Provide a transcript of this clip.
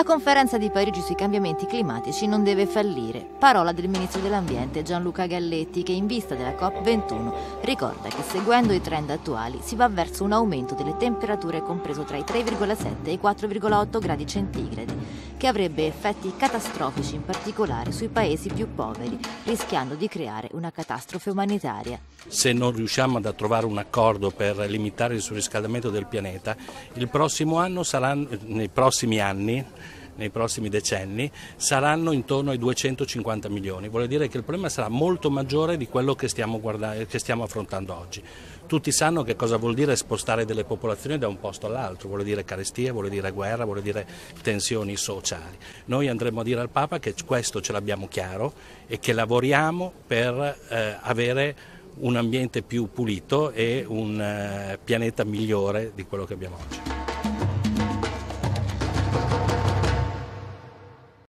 La conferenza di Parigi sui cambiamenti climatici non deve fallire. Parola del ministro dell'Ambiente Gianluca Galletti, che in vista della COP21 ricorda che seguendo i trend attuali si va verso un aumento delle temperature compreso tra i 3,7 e i 4,8 gradi centigradi, che avrebbe effetti catastrofici in particolare sui paesi più poveri, rischiando di creare una catastrofe umanitaria. Se non riusciamo a trovare un accordo per limitare il surriscaldamento del pianeta, il prossimo anno saranno, nei prossimi decenni saranno intorno ai 250 milioni. Vuol dire che il problema sarà molto maggiore di quello che stiamo affrontando oggi. Tutti sanno che cosa vuol dire spostare delle popolazioni da un posto all'altro, vuol dire carestie, vuol dire guerra, vuol dire tensioni sociali. Noi andremo a dire al Papa che questo ce l'abbiamo chiaro e che lavoriamo per avere un ambiente più pulito e un pianeta migliore di quello che abbiamo oggi.